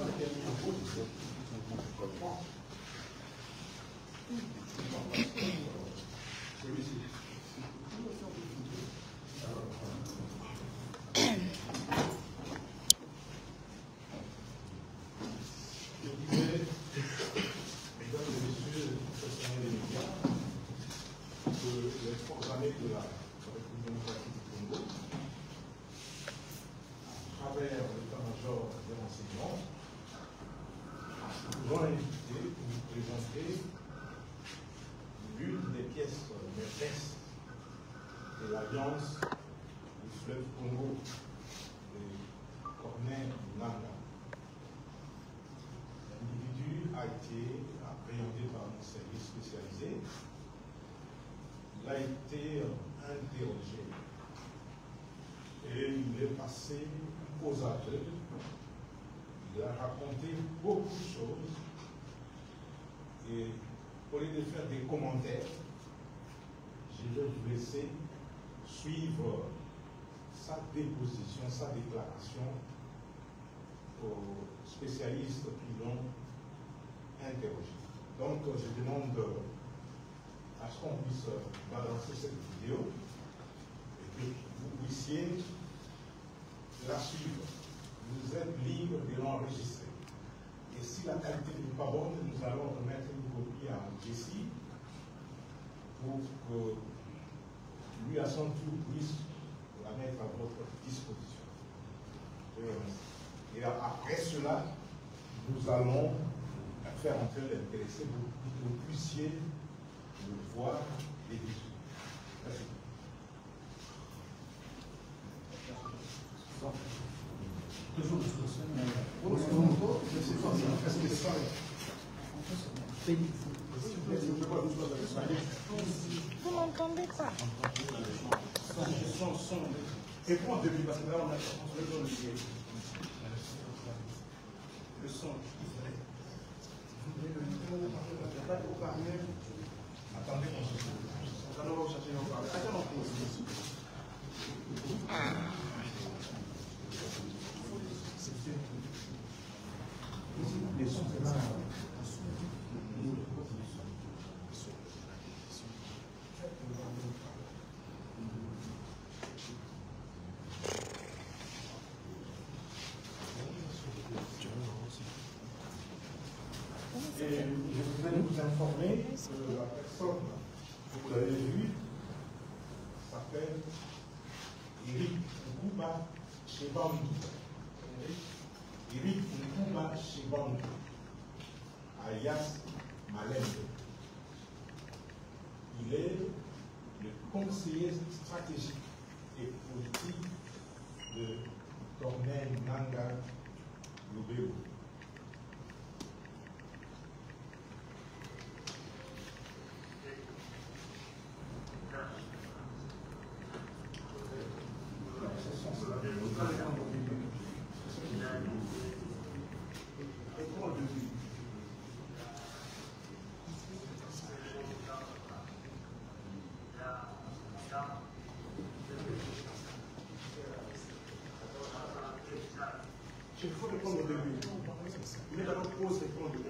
l'Alliance du fleuve Congo de Corneille Nanga. L'individu a été appréhendé par un service spécialisé. Il a été interrogé et il est passé aux aveugles. Il a raconté beaucoup de choses et au lieu de faire des commentaires, je vais vous laisser suivre sa déposition, sa déclaration aux spécialistes qui l'ont interrogé. Donc, je demande à ce qu'on puisse balancer cette vidéo et que vous puissiez la suivre. Vous êtes libre de l'enregistrer. Et si la qualité n'est pas bonne, nous allons remettre une copie à Jessie pour que lui, à son tour, puisse la mettre à votre disposition. Et après cela, nous allons faire entrer l'intéressé pour que vous puissiez le voir et vivre. Merci. Vous n'entendez pas? Et prends depuis parce que là on a le son. Attendez, on va chercher nos parler. Attends, les sons, c'est ça. Et je voudrais vous informer que la personne que vous avez vue s'appelle Eric Nkuba Chebandu. Eric Nkuba Chebandu, alias Malembe. Il est le conseiller stratégique et politique de Corneille Nanga Lubero. Il faut répondre au début. Il est d'abord pause répondre au début.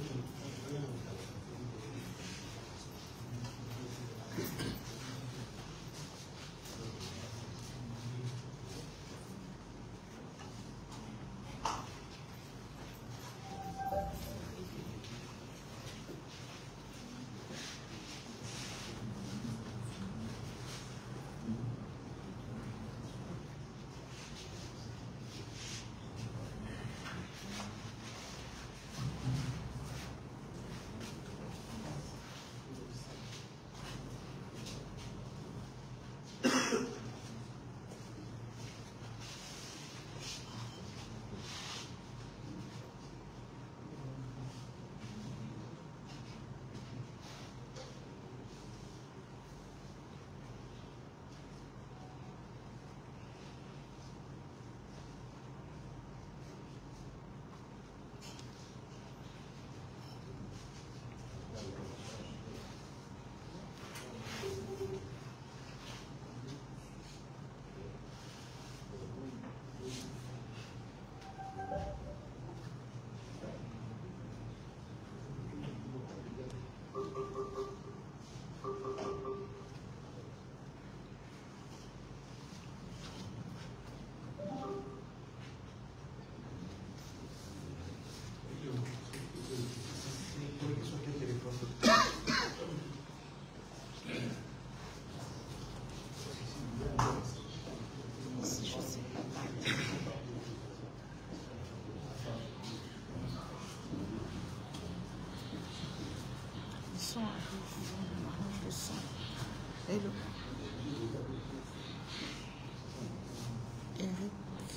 Hello. Eric.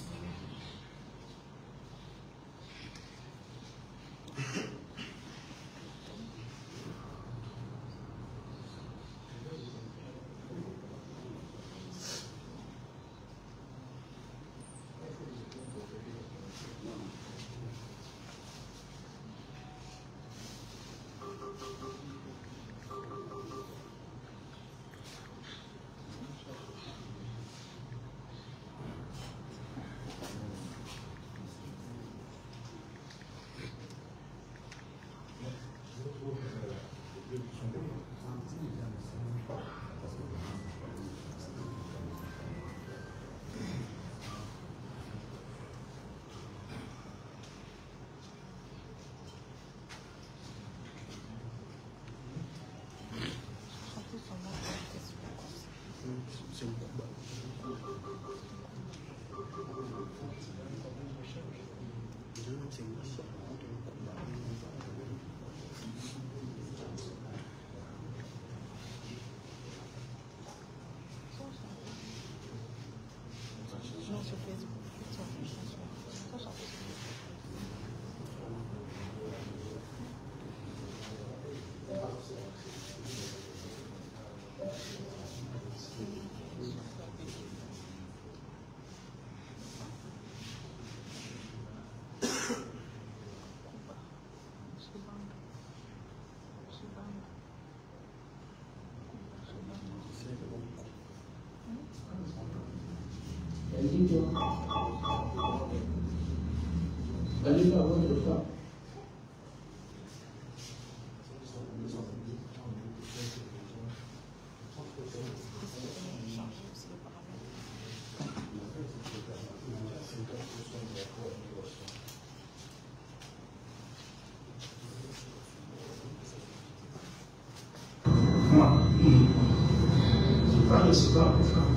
C'est pas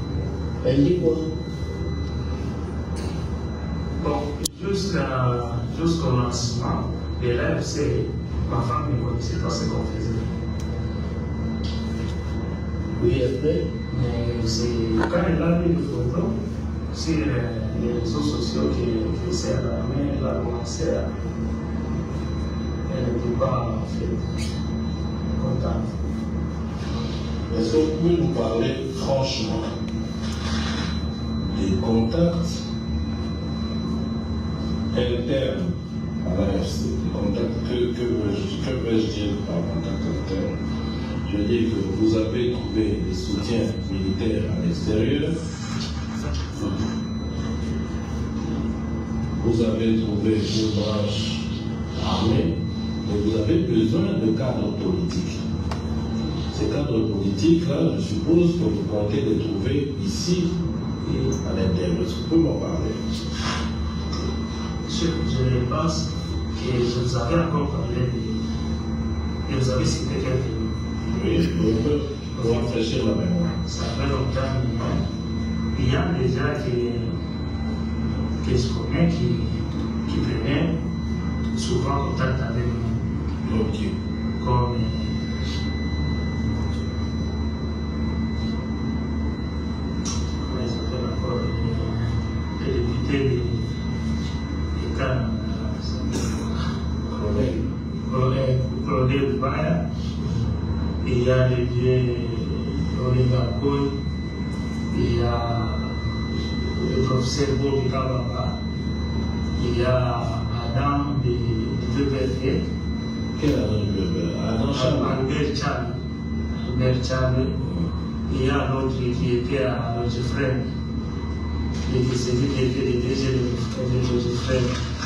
elle dit quoi? Bon, jusqu'au lancement des lèvres, c'est ma femme qui me connaissait pas ce qu'on faisait. Oui, après, mais c'est quand elle a vu les photos sur les réseaux sociaux qui s'est alarmée, elle a commencé à. Elle n'était pas en fait contente. Est-ce que vous pouvez nous parler franchement des contacts internes à l'AFC? Des contacts, que vais-je dire par contact interne? Je veux dire que vous avez trouvé des soutiens militaires à l'extérieur, vous avez trouvé une branche armée Mais vous avez besoin de cadres politiques. Ces cadres politiques-là, je suppose que vous comptez les trouver ici et à l'intérieur. Est-ce que vous pouvez m'en parler? Je pense que je vous avais encore parlé et vous avez cité quelques noms. Oui, pour rafraîchir la mémoire. Ça fait longtemps, mais il y a déjà que je connais qui prenaient souvent contact avec nous. Ok. Comme comment ils s'appellent encore les députés de Cannes. Colonel Baya, il y a le vieux Olingakoy, il y a le professeur Bobi Kababa, il y a Adam de Berger. Quel Adam de Berger? Albert Chal. Il y a l'autre qui était à notre frère, c'est lui qui était le DG de notre frère.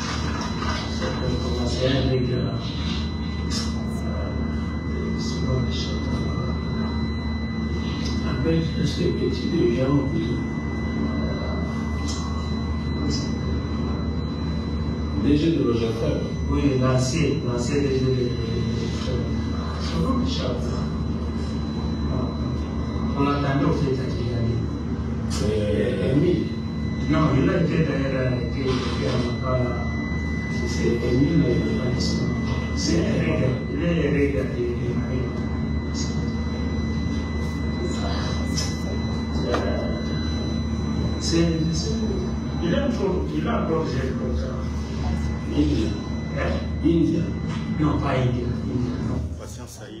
C'est un gars. Avec ce petit de gens. DG de Roger Frère. Oui, l'ancien DG de Frère. Son nom m'échappe. On l'attendait au fait à Kigali. Émile. Non, il a été d'ailleurs à Makala. C'est Émile c'est un règle. Il est les règles de Marie. Il a un projet comme ça. India. India. Non, pas India. Non. Patience Saïd.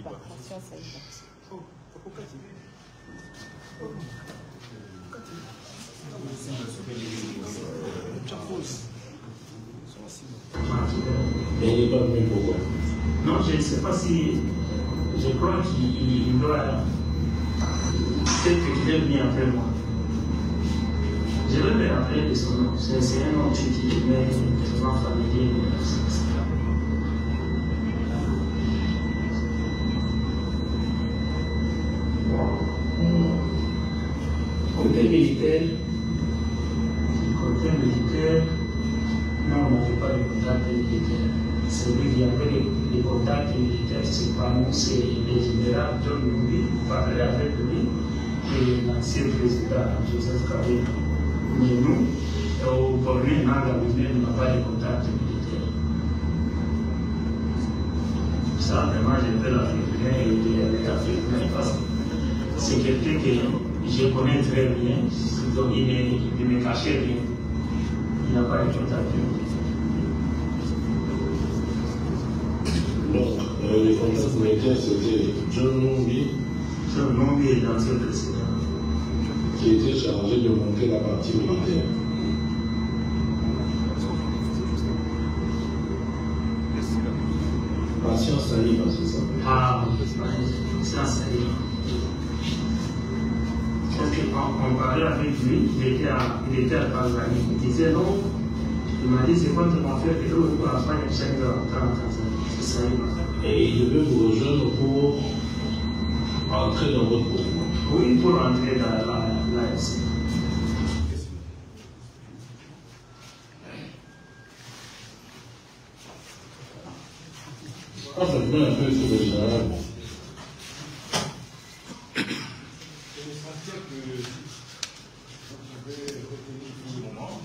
Mais il n'est pas venu pourquoi? Non, je ne sais pas si. Je crois qu'il doit. Peut-être qu'il est venu après moi. Je vais me rappeler de son nom. C'est un nom qui m'est tellement familier. Côté militaire, non, on n'avait pas de contact militaire. Celui qui avait les contacts militaires, c'est pas nous, c'est le général John Numbi, vous parlez avec lui, et l'ancien président Joseph Kabila. Mais nous, au Bornée, on n'a pas de contact militaire. Ça, vraiment, je peux l'affirmer et l'affirmer parce que c'est quelqu'un que je connais très bien, donc il ne me cachait rien. Il n'a pas de contact militaire. Donc, les contacts militaires, c'était John Numbi. John Numbi est l'ancien président. Qui était chargé de monter la partie militaire. Patience Saïd, c'est ça. Ah, Patience Saïd. On parlait avec lui, il était à Tanzanie. Il disait non. Il m'a dit c'est quoi tu m'as fait que l'eau pour la fin de chaque en Tanzanie. C'est ça. Et il devait vous rejoindre pour entrer dans votre mouvement. Oui, pour entrer dans l'AFC. Ah, ça fait un peu sur le général. Je me sentais que je vais retenir tout le moment.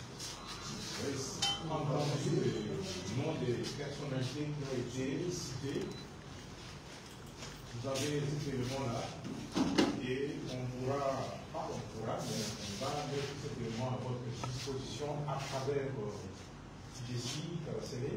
Entendu le nom des personnalités qui ont été citées. Vous avez ces éléments-là et on va mettre ces éléments à votre disposition à travers Jessie Karasele.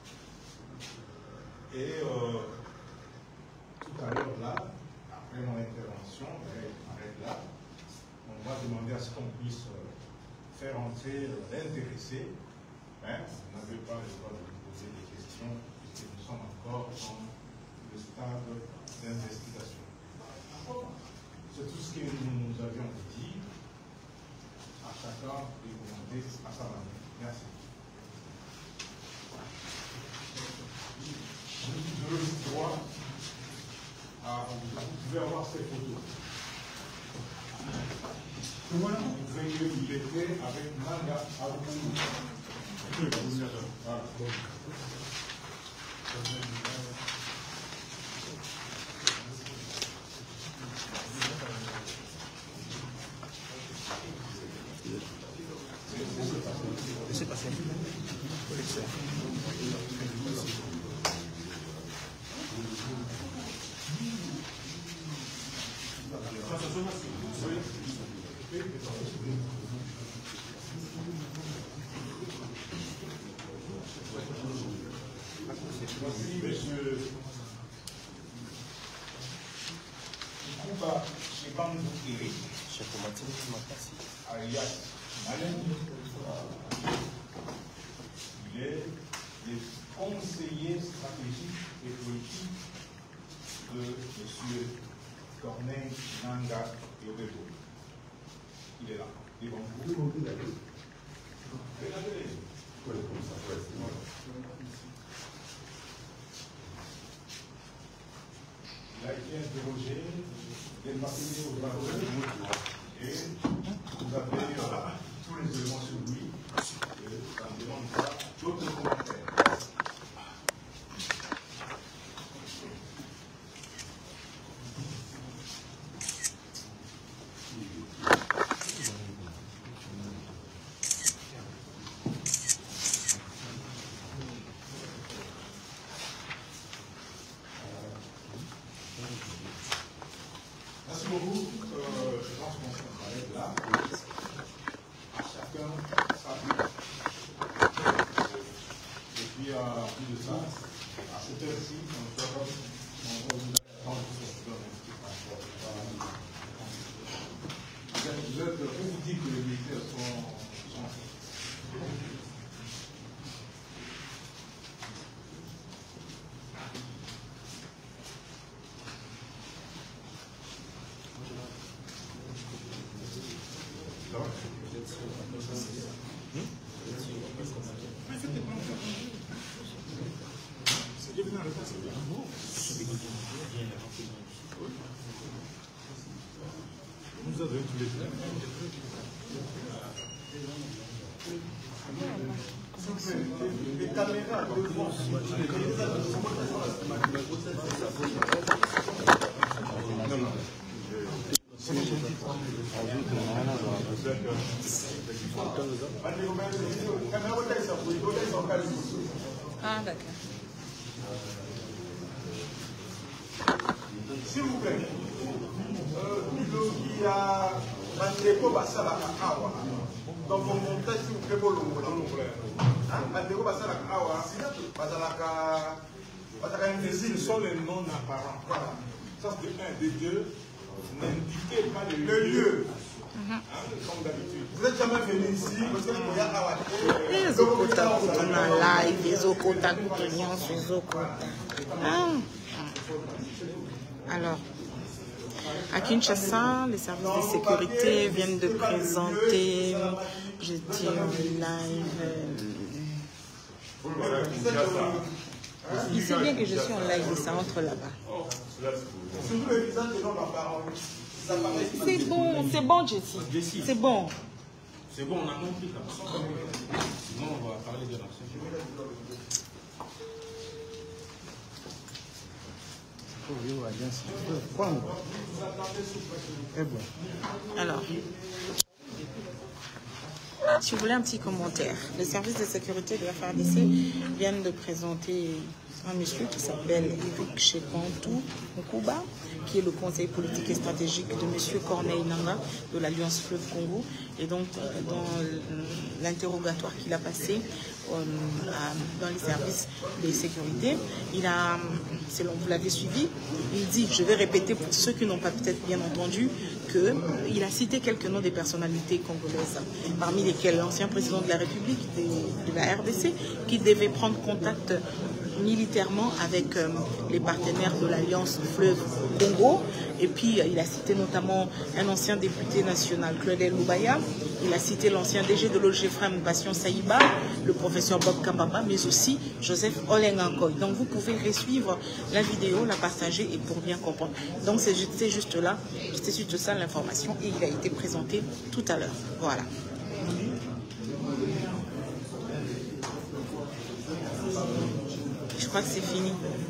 Et tout à l'heure là, après mon intervention, là, on va demander à ce qu'on puisse faire entrer l'intéressé. Vous n'avez pas le droit de vous poser des questions puisque nous sommes encore dans le stade d'investigation. C'est tout ce que nous avions dit. À chacun de commenter à sa manière. Merci. décret avec Nanga Aoulou. Laissez passer. Voici monsieur Kuba Chebangou-Kiri, alias Malin. Il est le conseiller stratégique et politique de M. Corneille Nanga Yobebo. Il est là, devant vous. Il a été interrogé, démarqué au drapeau, et vous avez tous les éléments sur lui. Ça ne demande pas d'autres commentaires. Merci beaucoup. Je pense qu'on s'arrête là. Chacun sa vie. Et puis, en plus de ça, à cette heure-ci, on va vous attendre vous dire que les militaires sont nous avons tous les deux. Les caméras devant. Non, non. Ah, d'accord. S'il vous plaît, il y a Mandeko Basalaka Awa. Donc, on monte si vous plaît, Mandeko Basalaka Awa, Basalaka. Ce sont les noms apparents. Voilà. Ça, c'est un des deux. N'indiquez pas le lieu. Comme d'habitude. Vous n'êtes jamais venu ici parce que vous voyez Awa. Les Okota on a live, les Okota Koutonians, les Okota. Alors, à Kinshasa, les services de sécurité viennent de présenter, je dis en live. Il sait bien que je suis en live et ça entre là-bas. C'est bon, Jessie. C'est bon. C'est bon, on a compris là. Sinon, on va parler de l'ancien. Alors, si vous voulez un petit commentaire, les services de sécurité de la FARDC viennent de présenter un monsieur qui s'appelle Eric Chepantou Nkuba, qui est le conseiller politique et stratégique de monsieur Corneille Nanga de l'Alliance Fleuve Congo. Et donc, dans l'interrogatoire qu'il a passé dans les services de sécurité, il a, selon vous l'avez suivi, il dit, je vais répéter pour ceux qui n'ont pas peut-être bien entendu, qu'il a cité quelques noms des personnalités congolaises, parmi lesquels l'ancien président de la République de la RDC, qui devait prendre contact militairement avec les partenaires de l'Alliance Fleuve Congo. Et puis, il a cité notamment un ancien député national, Claudel Loubaya. Il a cité l'ancien DG de l'OGFREM, Bastien Saïba, le professeur Bob Kambaba, mais aussi Joseph Olengankoy. Donc, vous pouvez resuivre la vidéo, la partager et pour bien comprendre. Donc, c'est juste là, c'était juste ça l'information et il a été présenté tout à l'heure. Voilà. Je crois que c'est fini.